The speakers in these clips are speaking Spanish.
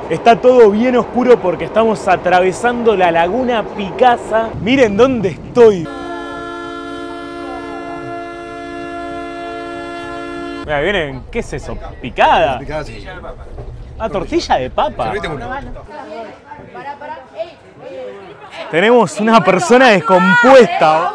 Está todo bien oscuro porque estamos atravesando la laguna Picasa. Miren dónde estoy. Mira, vienen, ¿qué es eso? ¿Picada? Picada, sí. Ah, tortilla de papa. Servite uno. Tenemos una persona descompuesta.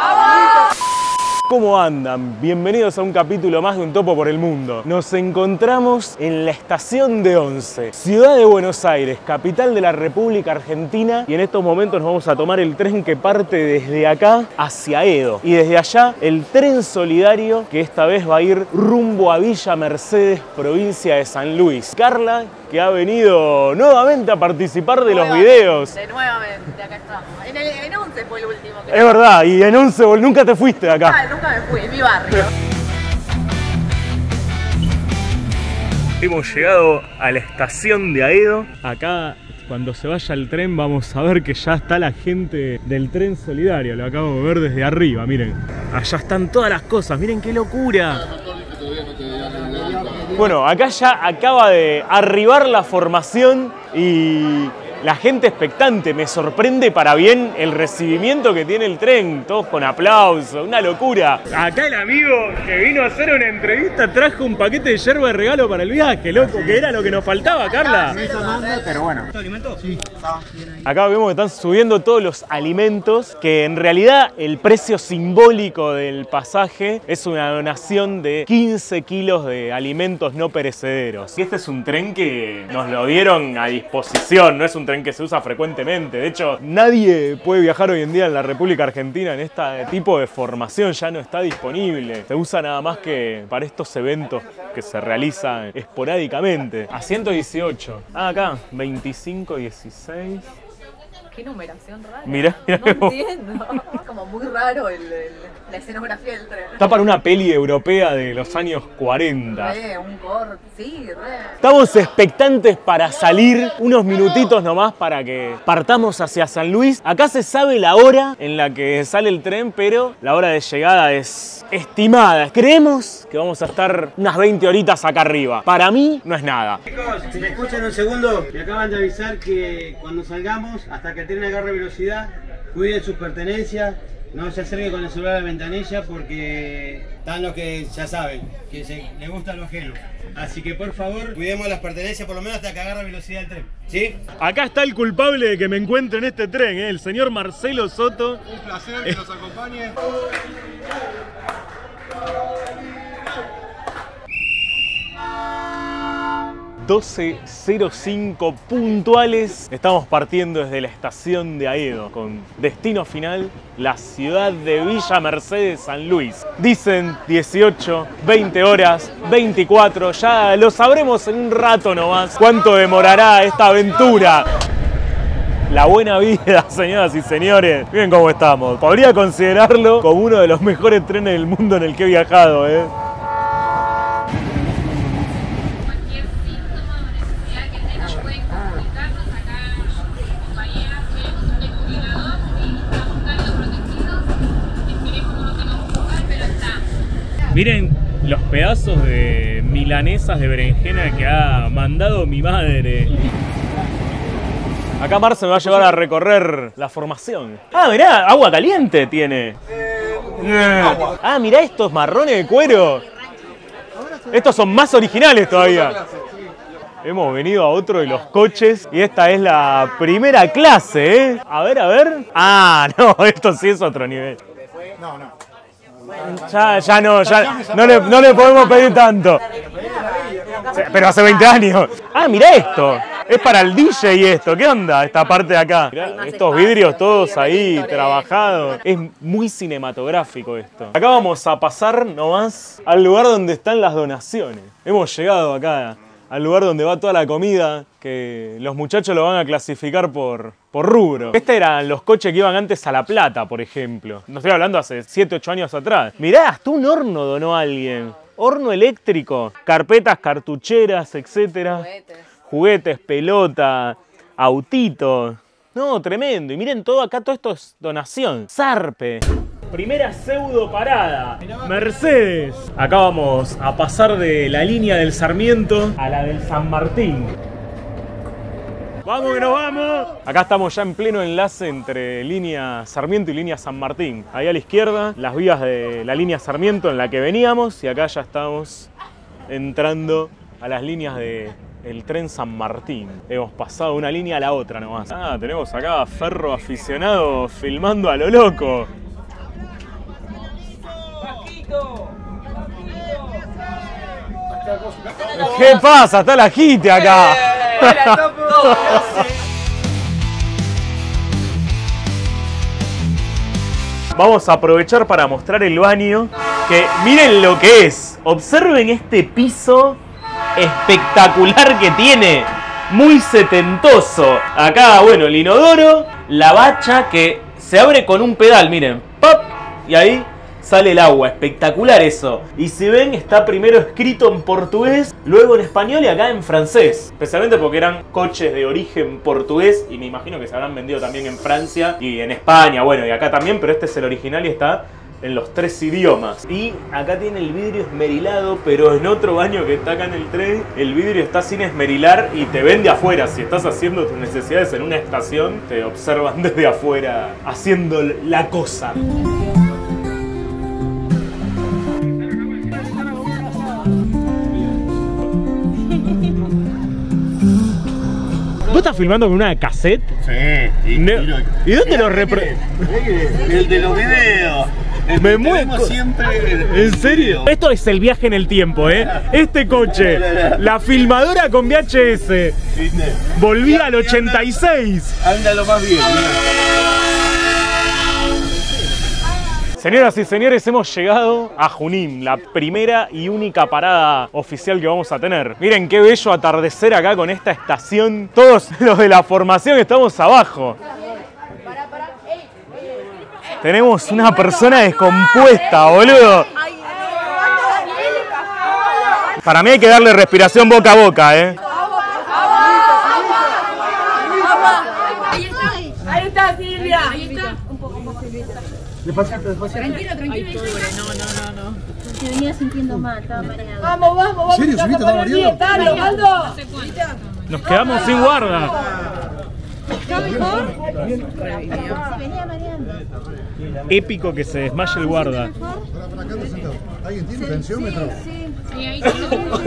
¿Cómo andan? Bienvenidos a un capítulo más de Un Topo por el Mundo. Nos encontramos en la estación de Once, ciudad de Buenos Aires, capital de la República Argentina, y en estos momentos nos vamos a tomar el tren que parte desde acá hacia Edo. Y desde allá el tren solidario que esta vez va a ir rumbo a Villa Mercedes, provincia de San Luis. Carla, que ha venido nuevamente a participar de los videos. Nuevamente, acá estamos. En Once fue el último. Es verdad, y en Once nunca te fuiste de acá. Nunca me fui, en mi barrio. Hemos llegado a la estación de Aedo. Acá, cuando se vaya el tren, vamos a ver que ya está la gente del tren solidario. Lo acabo de ver desde arriba, miren. Allá están todas las cosas, miren qué locura. Bueno, acá ya acaba de arribar la formación y la gente expectante. Me sorprende para bien el recibimiento que tiene el tren. Todos con aplausos, una locura. Acá el amigo que vino a hacer una entrevista trajo un paquete de yerba de regalo para el viaje, loco, que era lo que nos faltaba, Carla. Pero bueno. Sí. Acá vemos que están subiendo todos los alimentos, que en realidad el precio simbólico del pasaje es una donación de 15 kilos de alimentos no perecederos. Y este es un tren que nos lo dieron a disposición, no es un tren que se usa frecuentemente. De hecho, nadie puede viajar hoy en día en la República Argentina en este tipo de formación, ya no está disponible. Se usa nada más que para estos eventos que se realizan esporádicamente. Asiento 18. Ah, acá, 25, 16. Qué numeración rara. Mirá, mirá. No entiendo. Es como muy raro la escenografía del tren. Está para una peli europea de los años 40. Un corte, sí, re. Estamos expectantes para salir, unos minutitos nomás para que partamos hacia San Luis. Acá se sabe la hora en la que sale el tren, pero la hora de llegada es estimada. Creemos que vamos a estar unas 20 horitas acá arriba. Para mí no es nada. Chicos, si me escuchan un segundo, me acaban de avisar que cuando salgamos, hasta que el tren agarre velocidad, cuiden sus pertenencias, no se acerquen con el celular a la ventanilla porque están los que ya saben, que les gusta lo ajeno. Así que por favor, cuidemos las pertenencias por lo menos hasta que agarre velocidad el tren. ¿Sí? Acá está el culpable de que me encuentre en este tren, el señor Marcelo Soto. Un placer que nos acompañe. ...12:05 puntuales. Estamos partiendo desde la estación de Aedo con destino final, la ciudad de Villa Mercedes, San Luis. Dicen 18, 20 horas, 24, ya lo sabremos en un rato nomás cuánto demorará esta aventura. La buena vida, señoras y señores. Miren cómo estamos. Podría considerarlo como uno de los mejores trenes del mundo en el que he viajado, Miren los pedazos de milanesas de berenjena que ha mandado mi madre. Acá Marce me va a llevar a recorrer la formación. Ah, mirá, agua caliente tiene. Ah, mirá estos marrones de cuero. Estos son más originales todavía. Hemos venido a otro de los coches y esta es la primera clase, ¿eh? A ver, a ver. Ah, no, esto sí es otro nivel. No. Ya no le podemos pedir tanto. Pero hace 20 años. Ah, mirá esto. Es para el DJ esto. ¿Qué onda esta parte de acá? Mirá, estos vidrios todos ahí trabajados. Es muy cinematográfico esto. Acá vamos a pasar nomás al lugar donde están las donaciones. Hemos llegado acá al lugar donde va toda la comida, que los muchachos lo van a clasificar por rubro. Estos eran los coches que iban antes a La Plata, por ejemplo. No estoy hablando hace 7, 8 años atrás. Mirá, hasta un horno donó alguien. Horno eléctrico, carpetas, cartucheras, etc. Juguetes, pelota, autitos. No, tremendo. Y miren todo acá, todo esto es donación. Zarpe. Primera pseudo parada, Mercedes. Acá vamos a pasar de la línea del Sarmiento a la del San Martín. ¡Vamos que nos vamos! Acá estamos ya en pleno enlace entre línea Sarmiento y línea San Martín. Ahí a la izquierda, las vías de la línea Sarmiento en la que veníamos, y acá ya estamos entrando a las líneas del tren San Martín. Hemos pasado una línea a la otra nomás. Ah, tenemos acá a Ferro aficionado filmando a lo loco. ¿Qué pasa? Está la gente acá. Vamos a aprovechar para mostrar el baño, que miren lo que es. Observen este piso espectacular que tiene, muy setentoso. Acá, bueno, el inodoro, la bacha que se abre con un pedal, miren, ¡pop! Y ahí sale el agua, espectacular eso. Y si ven, está primero escrito en portugués, luego en español y acá en francés. Especialmente porque eran coches de origen portugués y me imagino que se habrán vendido también en Francia y en España, bueno, y acá también, pero este es el original y está en los 3 idiomas. Y acá tiene el vidrio esmerilado, pero en otro baño que está acá en el tren, el vidrio está sin esmerilar y te ven de afuera. Si estás haciendo tus necesidades en una estación, te observan desde afuera haciendo la cosa. ¿Vos estás filmando con una cassette? Sí. ¿Y dónde lo reproduces? El de los videos. Me muevo siempre. ¿En serio? Esto es el viaje en el tiempo, ¿eh? Este coche, la filmadora con VHS. Volví al 86. Anda lo más bien. Señoras y señores, hemos llegado a Junín, la primera y única parada oficial que vamos a tener. Miren qué bello atardecer acá con esta estación. Todos los de la formación estamos abajo. Tenemos una persona descompuesta, boludo. Para mí hay que darle respiración boca a boca, ¿eh? Ahí está Silvia. Ahí está. Tranquilo, tranquilo. No. Se venía sintiendo mal, estaba mareado. Vamos. ¿En serio, Silvita, estaba mareado? Dale, Osvaldo. Nos quedamos sin guarda. ¿Está mejor? Se venía mareando. Épico que se desmaye el guarda. Para acá te sentado. ¿Alguien tiene tensiómetro? Sí, ahí está.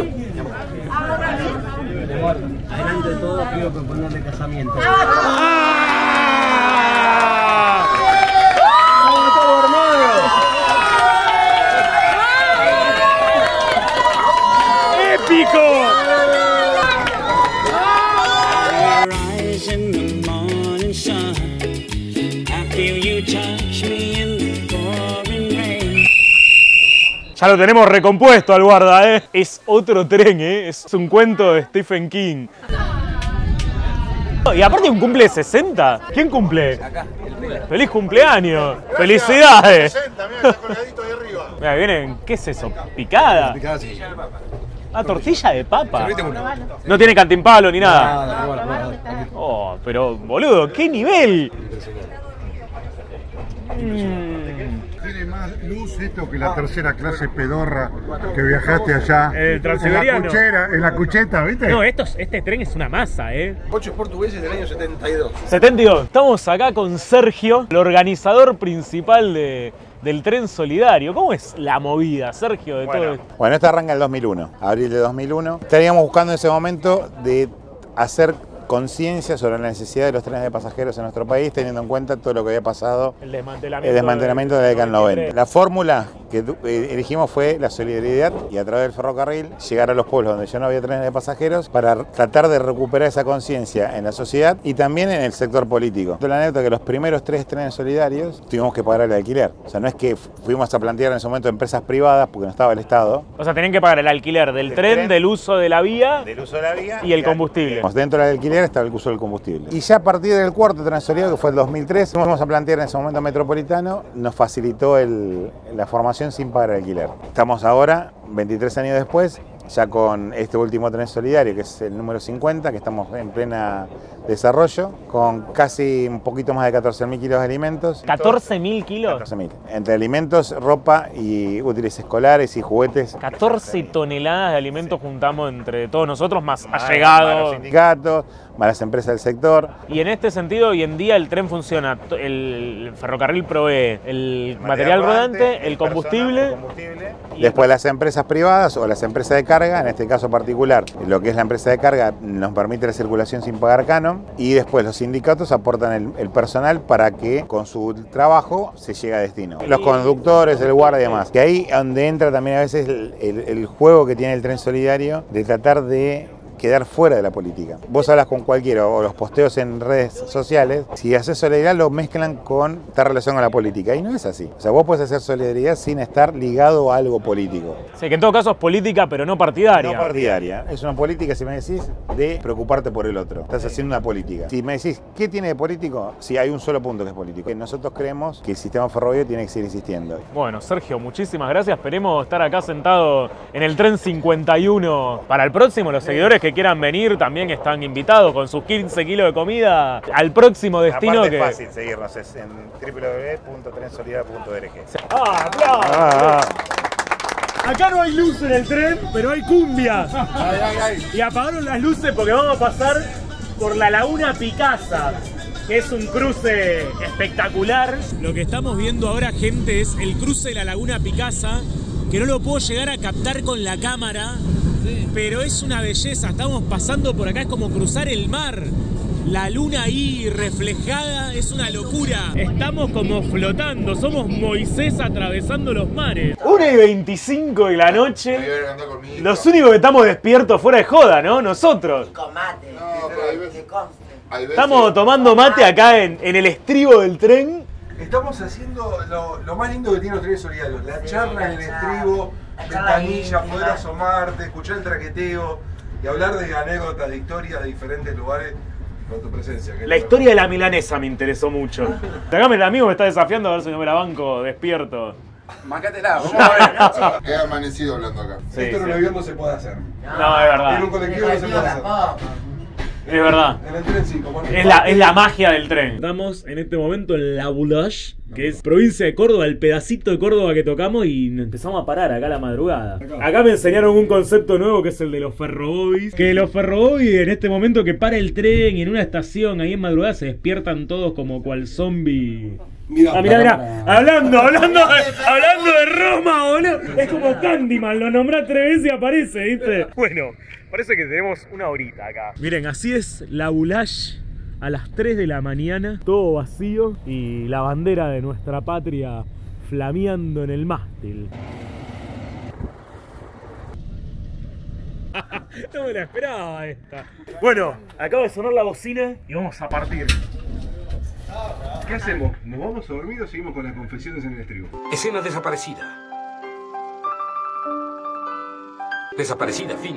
Adelante de todo, quiero proponerle casamiento. ¡Épico! Ya lo tenemos recompuesto al guarda, ¿eh? Es otro tren, ¿eh? Es un cuento de Stephen King. Y aparte un cumple de 60. ¿Quién cumple? ¡Feliz cumpleaños! ¡Felicidades! 60, mira, está colgadito ahí arriba. Mira, vienen, ¿qué es eso? ¿Picada? Picada, sí. Ah, tortilla de papa. Servite uno. No tiene cantimpalo ni nada. Oh, pero boludo, ¿qué nivel? Tiene más luz esto que la tercera clase pedorra que viajaste allá. El transiberiano. En la cucheta, ¿viste? No, este tren es una masa, ¿eh? Coches portugueses del año 72. 72. Estamos acá con Sergio, el organizador principal del tren solidario. ¿Cómo es la movida, Sergio, de todo esto? Bueno, esto arranca en el 2001, abril de 2001. Estaríamos buscando en ese momento de hacer conciencia sobre la necesidad de los trenes de pasajeros en nuestro país, teniendo en cuenta todo lo que había pasado, el desmantelamiento de la década del 90. La fórmula que elegimos fue la solidaridad y a través del ferrocarril llegar a los pueblos donde ya no había trenes de pasajeros para tratar de recuperar esa conciencia en la sociedad y también en el sector político. La anécdota es que los primeros 3 trenes solidarios tuvimos que pagar el alquiler. O sea, no es que fuimos a plantear en ese momento empresas privadas porque no estaba el Estado. O sea, tenían que pagar el alquiler del tren, del uso de la vía, y el combustible. Dentro del alquiler estaba el uso del combustible. Y ya a partir del 4º tren solidario, que fue el 2003, fuimos a plantear en ese momento Metropolitano, nos facilitó la formación sin pagar el alquiler. Estamos ahora, 23 años después, ya con este último tren solidario, que es el número 50, que estamos en plena desarrollo, con casi un poquito más de 14.000 kilos de alimentos. ¿14.000 kilos? 14.000. Entre alimentos, ropa y útiles escolares y juguetes. 14 toneladas de alimentos juntamos entre todos nosotros, más allegados. Los sindicatos, más las empresas del sector. Y en este sentido, hoy en día el tren funciona, el ferrocarril provee el material rodante, el combustible. Después las empresas privadas o las empresas de carga, en este caso particular, lo que es la empresa de carga nos permite la circulación sin pagar canon, y después los sindicatos aportan el personal para que con su trabajo se llegue a destino. Los conductores, el guardia y demás. Que ahí donde entra también a veces el juego que tiene el tren solidario de tratar de quedar fuera de la política. Vos hablas con cualquiera o los posteos en redes sociales, si haces solidaridad lo mezclan con esta relación con la política, y no es así. O sea, vos podés hacer solidaridad sin estar ligado a algo político. Sí, que en todo caso es política, pero no partidaria. No partidaria. Es una política, si me decís, de preocuparte por el otro. Estás haciendo una política. Si me decís, ¿qué tiene de político? Sí, hay un solo punto que es político. Nosotros creemos que el sistema ferroviario tiene que seguir existiendo. Bueno, Sergio, muchísimas gracias. Esperemos estar acá sentado en el tren 51. Para el próximo, los seguidores que quieran venir también están invitados con sus 15 kilos de comida al próximo destino. Aparte es fácil seguirnos, es en www.trensolidario.org. Acá no hay luz en el tren, pero hay cumbia. Y apagaron las luces porque vamos a pasar por la Laguna Picasa, que es un cruce espectacular. Lo que estamos viendo ahora, gente, es el cruce de la Laguna Picasa, que no lo puedo llegar a captar con la cámara, pero es una belleza. Estamos pasando por acá, es como cruzar el mar. La luna ahí reflejada es una locura. Estamos como flotando, somos Moisés atravesando los mares. 1:25 de la noche. Los únicos que estamos despiertos fuera de joda, ¿no? Nosotros. Con mate. Estamos tomando mate acá en el estribo del tren. Estamos haciendo lo más lindo que tienen los trenes solidarios. La charla en el estribo, ventanilla, poder asomarte, escuchar el traqueteo y hablar de anécdotas, de historias de diferentes lugares con tu presencia. La historia de la milanesa me interesó mucho. Acá el amigo me está desafiando a ver si no me la banco despierto. Mácatela, vamos a ver. He amanecido hablando acá. Sí, esto en un avión no se puede hacer. No, es verdad. En un colectivo no se puede hacer. Es verdad. En el tren sí, como es la magia del tren. Estamos en este momento en La Boulogne, que es provincia de Córdoba, el pedacito de Córdoba que tocamos, y empezamos a parar acá a la madrugada. Acá me enseñaron un concepto nuevo que es el de los ferrobobis. Que los ferrobobis en este momento que para el tren en una estación ahí en madrugada se despiertan todos como cual zombie. Mirá, mirá. Hablando de Roma, boludo. Es como Candyman, lo nombrás 3 veces y aparece, ¿viste? Bueno, parece que tenemos una horita acá. Miren, así es La Boulogne a las 3 de la mañana, todo vacío y la bandera de nuestra patria flameando en el mástil. No me la esperaba esta. Bueno, acaba de sonar la bocina y vamos a partir. ¿Qué hacemos? ¿Nos vamos a dormir o seguimos con las confesiones en el estribo? Escena desaparecida. Desaparecida, fin.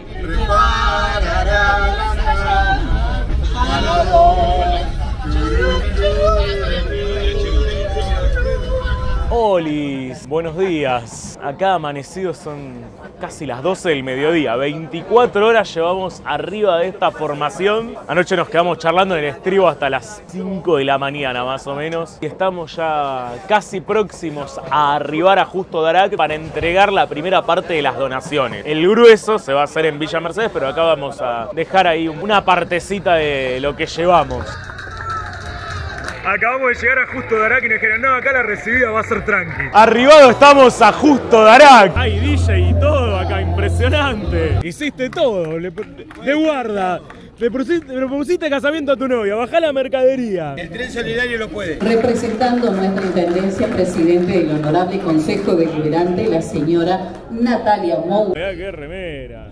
Olis, buenos días. Acá amanecidos son casi las 12 del mediodía. 24 horas llevamos arriba de esta formación. Anoche nos quedamos charlando en el estribo hasta las 5 de la mañana más o menos. Y estamos ya casi próximos a arribar a Justo Darac para entregar la primera parte de las donaciones. El grueso se va a hacer en Villa Mercedes, pero acá vamos a dejar ahí una partecita de lo que llevamos. Acabamos de llegar a Justo Darac y nos dijeron, no, acá la recibida va a ser tranqui. Arribado estamos a Justo Darac. Hay DJ y todo acá, impresionante. Hiciste todo, de guarda. Le propusiste casamiento a tu novia, bajá la mercadería. El tren solidario lo puede. Representando nuestra intendencia, presidente del Honorable Consejo Deliberante, la señora Natalia Mou. Mirá qué remera.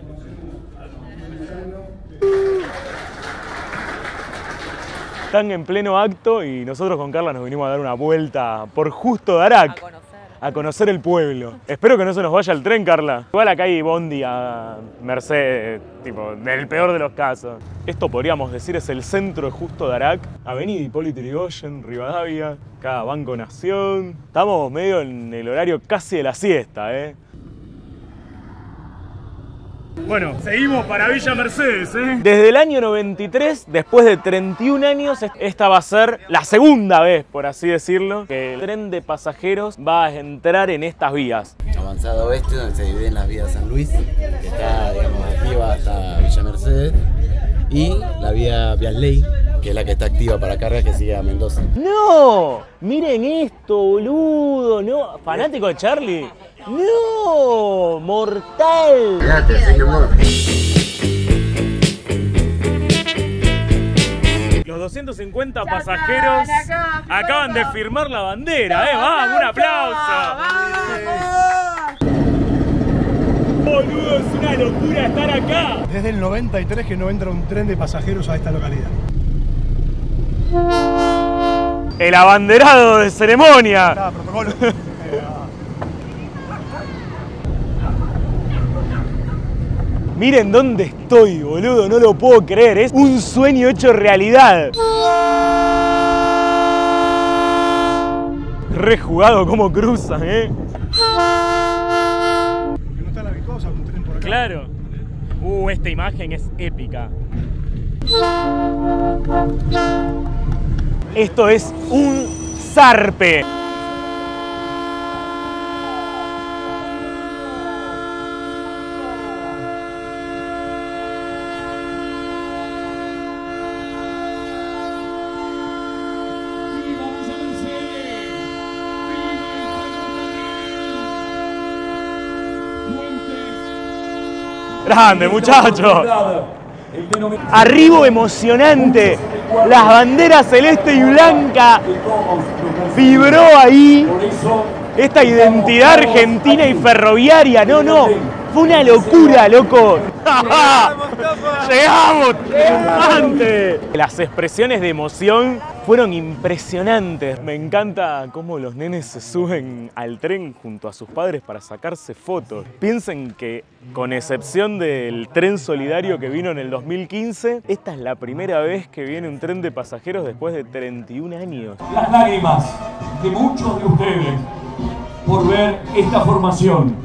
Están en pleno acto y nosotros con Carla nos vinimos a dar una vuelta por Justo Darac. A conocer el pueblo. Espero que no se nos vaya el tren, Carla. Igual acá hay bondi a Mercedes, tipo, en el peor de los casos. Esto podríamos decir es el centro de Justo Darac. Avenida Hipólito Yrigoyen, Rivadavia, acá Banco Nación. Estamos medio en el horario casi de la siesta, Bueno, seguimos para Villa Mercedes, ¿eh? Desde el año 93, después de 31 años, esta va a ser la segunda vez, por así decirlo, que el tren de pasajeros va a entrar en estas vías. Avanzada Oeste, donde se dividen las vías San Luis, que está, digamos, activa hasta Villa Mercedes, y la vía Vialey, que es la que está activa para cargas, que sigue a Mendoza. ¡No! Miren esto, boludo, ¿no? ¿Fanático de Charlie? ¡No! ¡Mortal! Fíjate, soy humor. Los 250 pasajeros acaban de firmar la bandera, ¿eh? ¡Vamos! ¡Un aplauso! Boludo, es una locura estar acá. Desde el 93 que no entra un tren de pasajeros a esta localidad. El abanderado de ceremonia. Protocolo. Miren dónde estoy, boludo, no lo puedo creer. Es un sueño hecho realidad. Rejugado cómo cruzan, ¿eh? No está la Vicosa, un tren por acá. Claro. Esta imagen es épica. Esto es un zarpe. Grande, muchachos. Arribo emocionante. Las banderas celeste y blanca. Vibró ahí. Esta identidad argentina y ferroviaria. No. Fue una locura, loco. ¡Llegamos! ¡Triunfante! Las expresiones de emoción fueron impresionantes. Me encanta cómo los nenes se suben al tren junto a sus padres para sacarse fotos. Piensen que, con excepción del tren solidario que vino en el 2015, esta es la primera vez que viene un tren de pasajeros después de 31 años. Las lágrimas de muchos de ustedes por ver esta formación.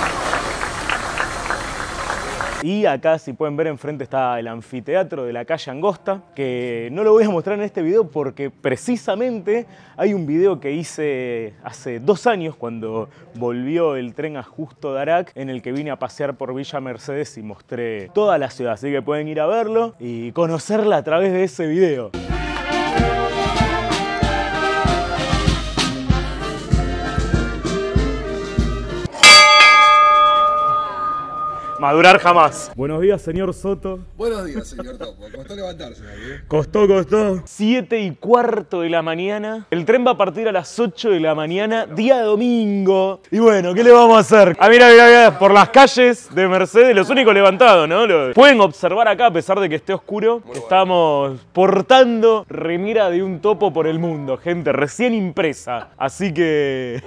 Y acá, si pueden ver, enfrente está el anfiteatro de la calle Angosta, que no lo voy a mostrar en este video porque precisamente hay un video que hice hace 2 años cuando volvió el tren a Justo Darac, en el que vine a pasear por Villa Mercedes y mostré toda la ciudad, así que pueden ir a verlo y conocerla a través de ese video. Madurar jamás. Buenos días, señor Soto. Buenos días, señor Topo. Costó levantarse, ¿eh? Costó. 7:15 de la mañana. El tren va a partir a las 8 de la mañana, día domingo. Y bueno, ¿qué le vamos a hacer? Ah, mira, por las calles de Mercedes, los únicos levantados, ¿no? Pueden observar acá, a pesar de que esté oscuro, que estamos portando remera de un topo por el mundo, gente, recién impresa. Así que...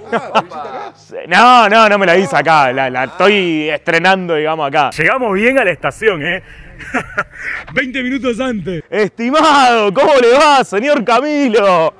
No me la hice acá, la estoy estrenando, digamos, acá. Llegamos bien a la estación, 20 minutos antes. Estimado, ¿cómo le va, señor Camilo?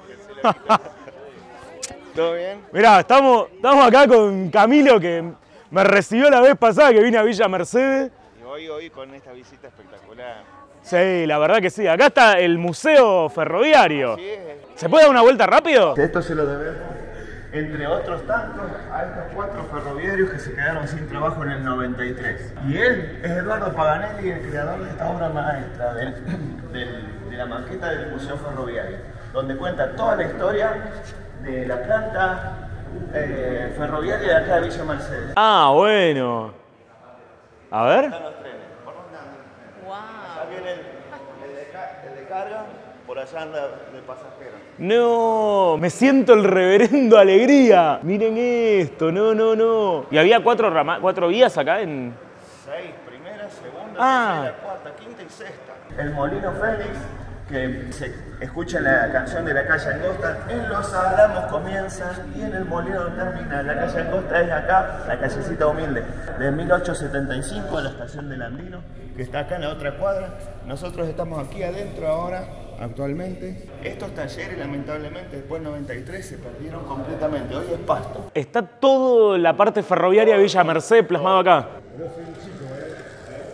¿Todo bien? Mirá, estamos acá con Camilo, que me recibió la vez pasada que vine a Villa Mercedes. Y hoy con esta visita espectacular. Sí, la verdad que sí. Acá está el Museo Ferroviario. ¿Se puede dar una vuelta rápido? Esto se lo debemos, entre otros tantos, a estos 4 ferroviarios que se quedaron sin trabajo en el 93. Y él es Eduardo Paganelli, el creador de esta obra maestra de la maqueta del Museo Ferroviario, donde cuenta toda la historia de la planta ferroviaria de acá de Villa Mercedes. Ah, bueno. A ver. Están los trenes. Wow. Allá viene el de carga, por allá anda de pasajeros. No, me siento el reverendo alegría. Miren esto, no. Y había 4 vías acá en... 6, primera, segunda, tercera, cuarta, quinta y sexta. El Molino Félix, que se escucha en la canción de la calle Angosta, en Los Álamos comienza y en el Molino termina. La calle Angosta es acá, la callecita humilde, de 1875 a la estación del Andino, que está acá en la otra cuadra. Nosotros estamos aquí adentro ahora, actualmente. Estos talleres, lamentablemente, después del 93 se perdieron completamente. Hoy es pasto. Está toda la parte ferroviaria de Villa Mercedes plasmado acá.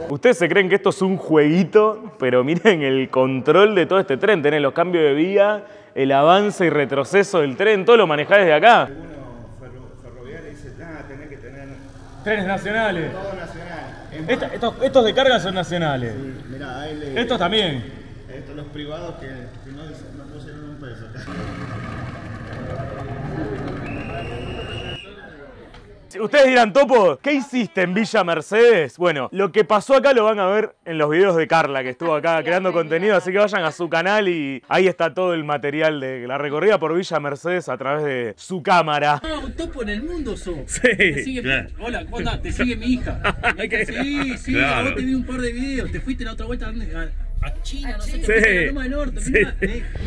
Ustedes se creen que esto es un jueguito, pero miren el control de todo este tren. Tenés los cambios de vía, el avance y retroceso del tren, todo lo manejás desde acá. Algunos ferroviarios dicen, tenés que tener... Trenes nacionales. Todo nacional. Estos de carga son nacionales. Sí, mirá, ahí estos también. Estos los privados que no pusieron un peso acá. Ustedes dirán, Topo, ¿qué hiciste en Villa Mercedes? Bueno, lo que pasó acá lo van a ver en los videos de Carla, que estuvo acá creando contenido, así que vayan a su canal y ahí está todo el material de la recorrida por Villa Mercedes a través de su cámara. Un topo en el mundo sos. Sí, te sigue, claro. Hola, ¿cómo andás? Te sigue mi hija. Sí, claro. Vos te vi un par de videos, te fuiste la otra vuelta a China, no sé, te fuiste a la Loma del Norte, sí. Mirá,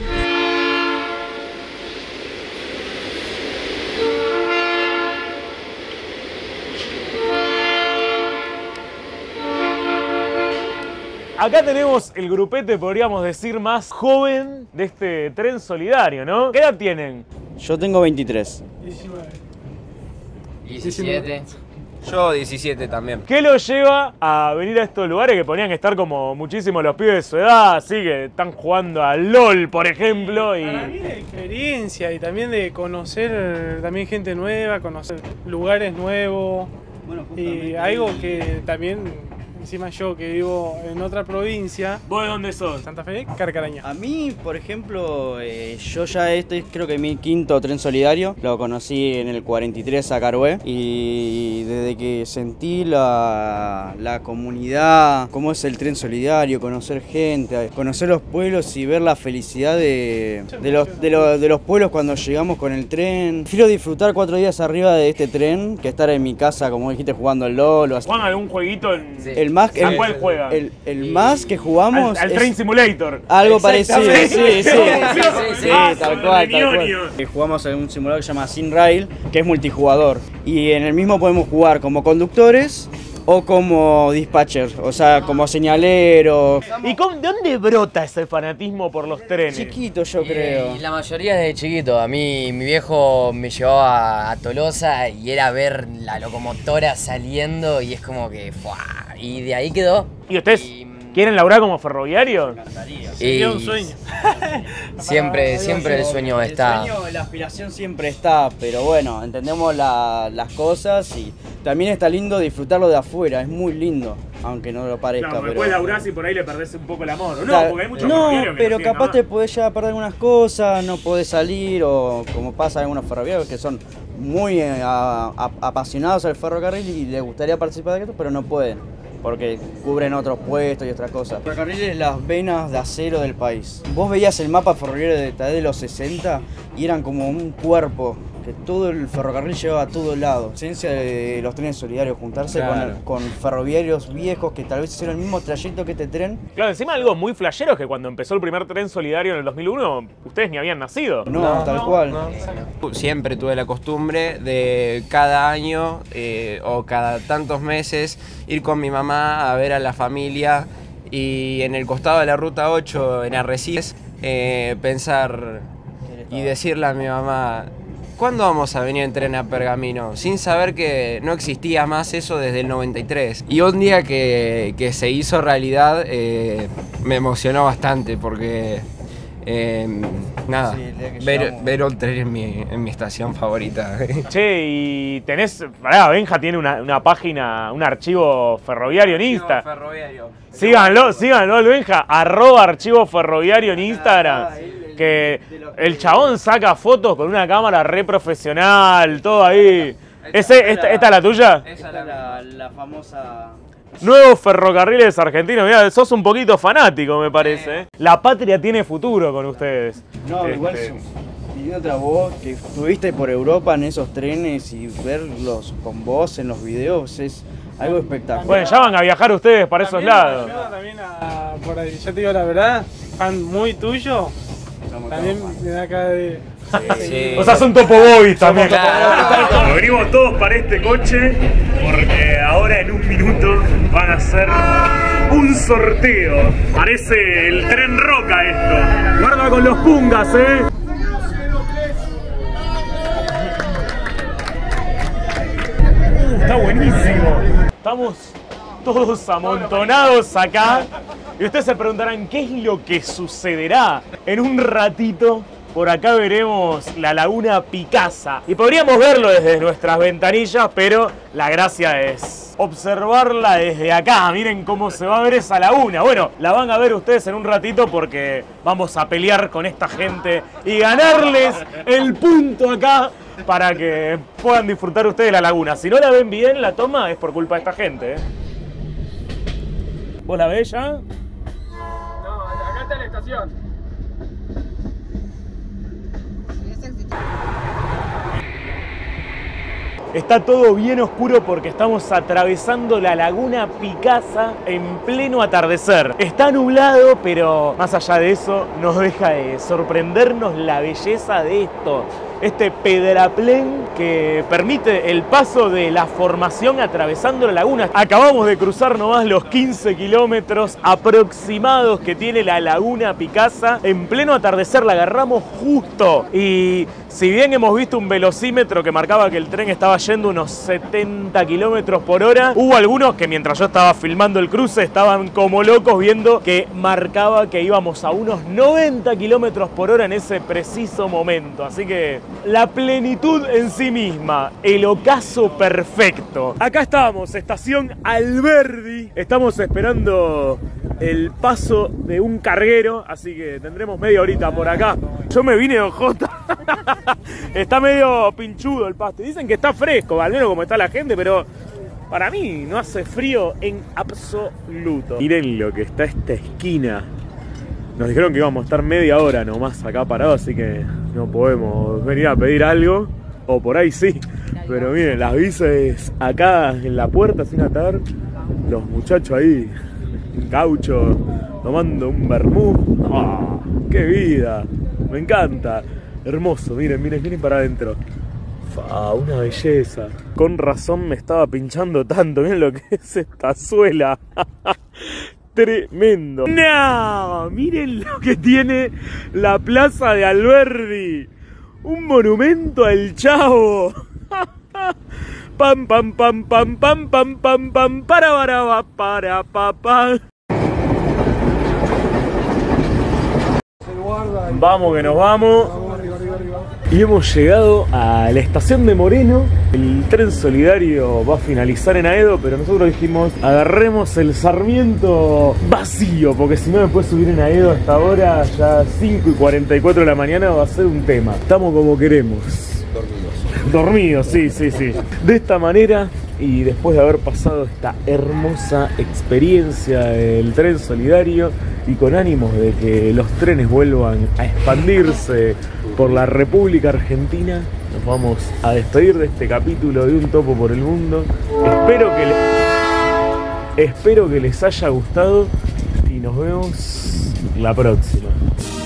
Acá tenemos el grupete, podríamos decir, más joven de este tren solidario, ¿no? ¿Qué edad tienen? Yo tengo 23. 17. Yo 17 también. ¿Qué lo lleva a venir a estos lugares que ponían que estar como muchísimos los pibes de su edad, así que están jugando al LOL, por ejemplo? Y... Para mí de experiencia y también de conocer también gente nueva, conocer lugares nuevos. Bueno, y algo que también... Encima yo que vivo en otra provincia. ¿Vos de dónde sos? Santa Fe, Carcarañá. A mí, por ejemplo, yo ya creo que mi quinto tren solidario. Lo conocí en el 43 a Carué. Y desde que sentí la comunidad, cómo es el tren solidario, conocer gente, conocer los pueblos y ver la felicidad de los pueblos cuando llegamos con el tren. Prefiero disfrutar 4 días arriba de este tren que estar en mi casa, como dijiste, jugando al LOL. ¿Juegan algún jueguito en...? Sí. ¿A cuál juegan? El más que jugamos al Train Simulator. Algo parecido, sí, tal cual. Jugamos en un simulador que se llama SimRail, que es multijugador. Y en el mismo podemos jugar como conductores o como dispatchers, o sea, como señaleros. ¿Y de dónde brota ese fanatismo por los trenes? Chiquito, yo creo. Y la mayoría desde chiquito. A mí, mi viejo me llevaba a Tolosa y era ver la locomotora saliendo y es como que... ¡fua! Y de ahí quedó. ¿Y ustedes quieren laburar como ferroviario? Sería un sueño. Siempre el sueño está. La aspiración siempre está, pero bueno, entendemos las cosas y también está lindo disfrutarlo de afuera, es muy lindo, aunque no lo parezca. Claro, pero después laburás y por ahí le perdés un poco el amor, ¿o no? Claro, porque hay muchos ferroviarios que pero no capaz te podés ya perder algunas cosas, no podés salir, o como pasa en algunos ferroviarios que son muy apasionados al ferrocarril y les gustaría participar de esto, pero no pueden, porque cubren otros puestos y otras cosas. El ferrocarril es las venas de acero del país. Vos veías el mapa ferroviario de los 60 y eran como un cuerpo, que todo el ferrocarril llevaba a todos lados. La esencia de los trenes solidarios, juntarse con ferroviarios viejos que tal vez hicieron el mismo trayecto que este tren. Claro, encima algo muy flashero es que cuando empezó el primer tren solidario en el 2001, ustedes ni habían nacido. No, tal cual. Siempre tuve la costumbre de cada año o cada tantos meses ir con mi mamá a ver a la familia y en el costado de la ruta 8 en Arrecifes pensar y decirle a mi mamá: ¿cuándo vamos a venir en tren a Pergamino? Sin saber que no existía más eso desde el 93. Y un día que se hizo realidad me emocionó bastante porque nada, ver un tren en mi estación favorita. Che, y tenés, Benja tiene una página, un archivo ferroviario en Instagram. Síganlo al Benja, ¡archivo ferroviario en Instagram! Que el chabón saca fotos con una cámara re profesional, todo ahí. ¿Esta es la tuya? Esa es la famosa... Nuevos ferrocarriles argentinos. Mirá, sos un poquito fanático, me parece. La patria tiene futuro con ustedes. No, igual pidiendo otra voz, que estuviste por Europa en esos trenes y verlos con vos en los videos es algo espectacular. Bueno, ya van a viajar ustedes para esos lados. También por ahí, ya te digo la verdad, fan muy tuyo. También me da acá de... Sí. O sea, son Topo Boys también. Claro. Venimos todos para este coche porque ahora en un minuto van a hacer un sorteo. Parece el tren Roca esto. Guarda con los pungas, Está buenísimo. Estamos todos amontonados acá. Y ustedes se preguntarán, ¿qué es lo que sucederá? En un ratito, por acá veremos la laguna Picasa. Y podríamos verlo desde nuestras ventanillas, pero la gracia es observarla desde acá. Miren cómo se va a ver esa laguna. Bueno, la van a ver ustedes en un ratito porque vamos a pelear con esta gente y ganarles el punto acá para que puedan disfrutar ustedes de la laguna. Si no la ven bien, la toma es por culpa de esta gente, ¿eh? ¿Vos la ves ya? No, acá está la estación. Está todo bien oscuro porque estamos atravesando la laguna Picasa en pleno atardecer. Está nublado, pero más allá de eso, nos deja de sorprendernos la belleza de esto. Este pedraplén que permite el paso de la formación atravesando la laguna. Acabamos de cruzar nomás los 15 kilómetros aproximados que tiene la laguna Picasa. En pleno atardecer la agarramos justo. Y si bien hemos visto un velocímetro que marcaba que el tren estaba yendo unos 70 kilómetros por hora, hubo algunos que mientras yo estaba filmando el cruce estaban como locos viendo que marcaba que íbamos a unos 90 kilómetros por hora en ese preciso momento. Así que la plenitud en sí misma, el ocaso perfecto. Acá estamos, estación Alberdi. Estamos esperando el paso de un carguero, así que tendremos media horita por acá. Yo me vine de Ojota. Está medio pinchudo el pasto. Dicen que está fresco, al menos como está la gente, pero para mí no hace frío en absoluto. Miren lo que está esta esquina. Nos dijeron que íbamos a estar media hora nomás acá parados, así que no podemos venir a pedir algo. O por ahí sí. Pero miren, las bicis acá en la puerta sin atar. Los muchachos ahí, caucho, tomando un vermú. ¡Oh, qué vida! Me encanta. Hermoso, miren, miren, miren para adentro. Una belleza. Con razón me estaba pinchando tanto. Miren lo que es esta suela. Tremendo. ¡No! Miren lo que tiene la plaza de Alberdi. Un monumento al Chavo. Pam, pam, pam, pam, pam, pam, pam, pam, para, pa. Vamos que nos vamos. Y hemos llegado a la estación de Moreno. El tren solidario va a finalizar en Aedo, pero nosotros dijimos, agarremos el Sarmiento vacío, porque si no me puedo subir en Aedo hasta ahora, ya 5:44 de la mañana, va a ser un tema. Estamos como queremos. Dormidos, sí. De esta manera, y después de haber pasado esta hermosa experiencia del tren solidario, y con ánimos de que los trenes vuelvan a expandirse por la República Argentina, nos vamos a despedir de este capítulo de Un Topo por el Mundo. Espero que les haya gustado y nos vemos la próxima.